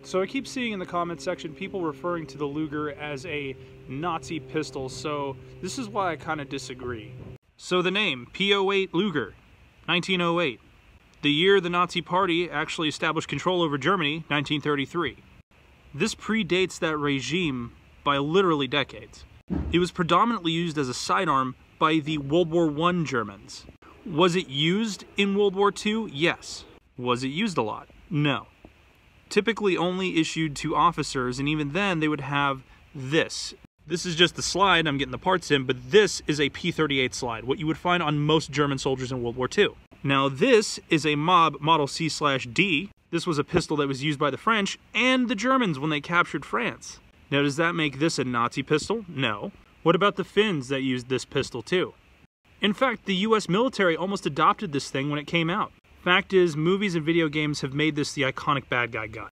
So I keep seeing in the comment section people referring to the Luger as a Nazi pistol, so this is why I kind of disagree. So the name, P08 Luger, 1908. The year the Nazi Party actually established control over Germany, 1933. This predates that regime by literally decades. It was predominantly used as a sidearm by the World War I Germans. Was it used in World War II? Yes. Was it used a lot? No. Typically only issued to officers, and even then they would have this. This is just the slide, I'm getting the parts in, but this is a P38 slide, what you would find on most German soldiers in World War II. Now this is a Mob Model C/D. This was a pistol that was used by the French and the Germans when they captured France. Now does that make this a Nazi pistol? No. What about the Finns that used this pistol too? In fact, the US military almost adopted this thing when it came out. Fact is, movies and video games have made this the iconic bad guy gun.